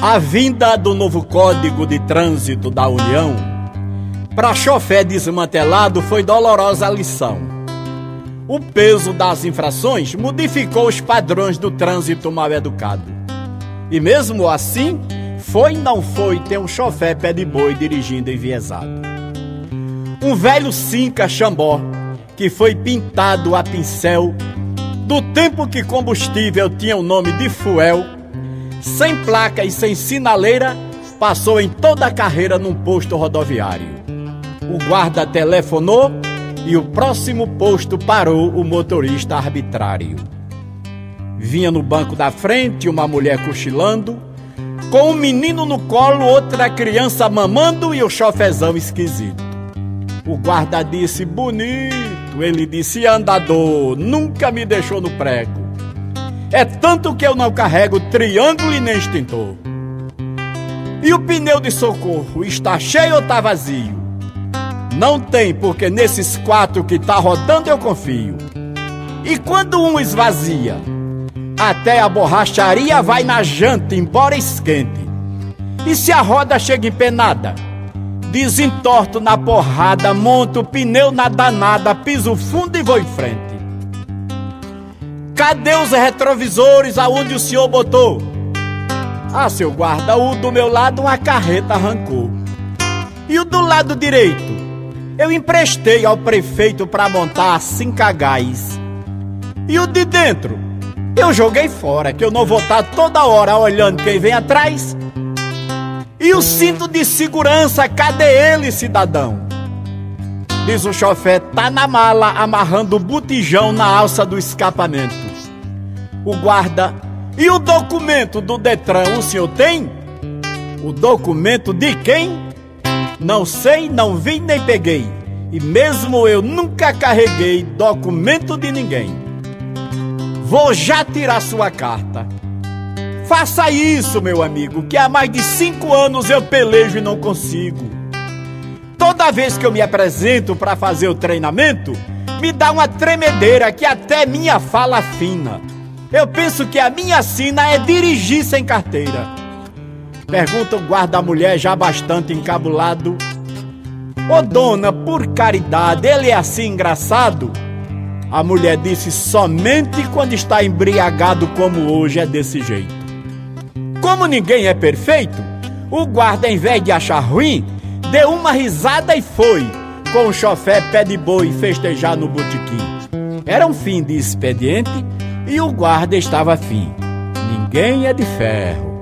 A vinda do novo Código de Trânsito da União para chofer desmantelado foi dolorosa lição. O peso das infrações modificou os padrões do trânsito mal educado. E mesmo assim, não foi ter um chofer pé de boi dirigindo enviesado. Um velho Cinca Xambó, que foi pintado a pincel, do tempo que combustível tinha o nome de fuel, sem placa e sem sinaleira, passou em toda a carreira num posto rodoviário. O guarda telefonou e o próximo posto parou o motorista arbitrário. Vinha no banco da frente uma mulher cochilando, com um menino no colo, outra criança mamando e o chofezão esquisito. O guarda disse: bonito. Ele disse: andador, nunca me deixou no prego. É tanto que eu não carrego triângulo e nem extintor. E o pneu de socorro está cheio ou tá vazio? Não tem, porque nesses 4 que tá rodando eu confio. E quando um esvazia, até a borracharia vai na janta, embora esquente. E se a roda chega empenada, desentorto na porrada, monto o pneu na danada, piso fundo e vou em frente. Cadê os retrovisores aonde o senhor botou? Ah, seu guarda, o do meu lado uma carreta arrancou. E o do lado direito? Eu emprestei ao prefeito para montar 5 gás. E o de dentro? Eu joguei fora, que eu não vou estar toda hora olhando quem vem atrás. E o cinto de segurança, cadê ele, cidadão? Diz o chofer: tá na mala, amarrando o botijão na alça do escapamento. O guarda: e o documento do Detran, o senhor tem? O documento de quem? Não sei, não vi nem peguei. E mesmo eu nunca carreguei documento de ninguém. Vou já tirar sua carta. Faça isso, meu amigo, que há mais de 5 anos eu pelejo e não consigo. Toda vez que eu me apresento para fazer o treinamento, me dá uma tremedeira que até minha fala afina. Eu penso que a minha sina é dirigir sem carteira. Pergunta o guarda-mulher já bastante encabulado: ô dona, por caridade, ele é assim engraçado? A mulher disse: somente quando está embriagado como hoje é desse jeito. Como ninguém é perfeito, o guarda, em vez de achar ruim, deu uma risada e foi com o chofer pé de boi festejar no botequim. Era um fim de expediente e o guarda estava afim. Ninguém é de ferro.